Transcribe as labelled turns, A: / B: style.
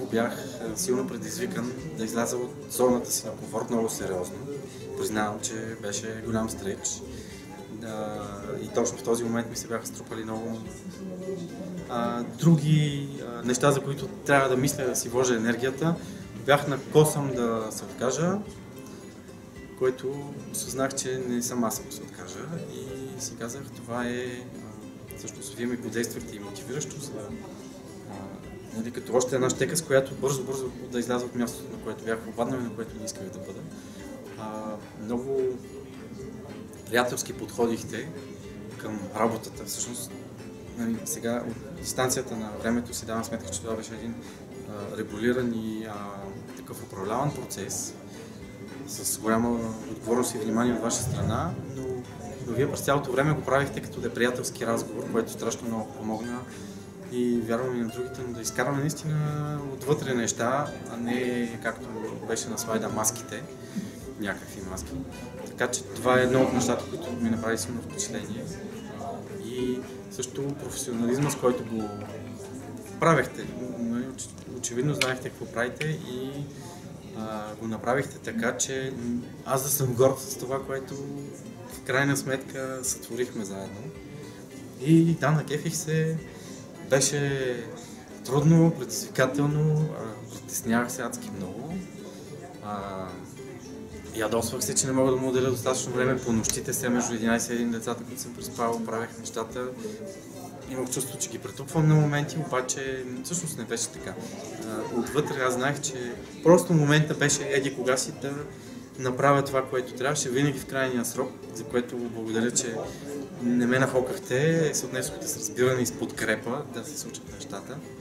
A: бях силно предизвикан да изляза от зоната си на комфорт много сериозно. Признавам, че беше голям стреч. И точно в този момент ми се бяха струпали много други неща, за които трябва да мисля, да си вложа енергията. Бях на косъм да се откажа, който осъзнах, че не съм аз да се откажа и си казах, това е всъщност вие ми подействахте и мотивиращо, за нали, като още една щека, с която бързо да изляза от мястото, на което бях попаднал и на което не исках да бъда. Много приятелски подходихте към работата. Всъщност, нали, сега от дистанцията на времето си давам сметка, че това беше един регулиран и такъв управляван процес с голяма отговорност и внимание от ваша страна, но вие през цялото време го правихте като да е приятелски разговор, което страшно много помогна и вярвам и на другите, но да изкарваме наистина отвътре неща, а не както беше на слайда маските, някакви маски. Така че това е едно от нещата, които ми направи силно впечатление. И също професионализма, с който го правехте. Очевидно знаехте какво правите и го направихте така, че аз да съм горд с това, което в крайна сметка сътворихме заедно. И да, накефих се. Беше трудно, предизвикателно, притеснявах се адски много. Ядосвах се, че не мога да му отделя достатъчно време по нощите, сега между 11 и 1 децата, които съм преспал, правех нещата. Имах чувство, че ги претупвам на моменти, обаче всъщност не беше така. Отвътре аз знаех, че просто момента беше еди кога си да направя това, което трябваше, винаги в крайния срок, за което благодаря, че не ме нахокахте, се отнесохте с разбиране и с подкрепа да се случат нещата.